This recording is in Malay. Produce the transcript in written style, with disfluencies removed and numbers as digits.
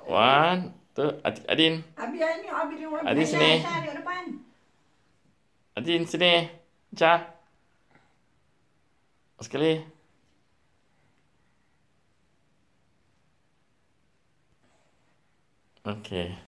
One, two. Adin. Adin sini. Adin sini. Cah. Sekali. Okey.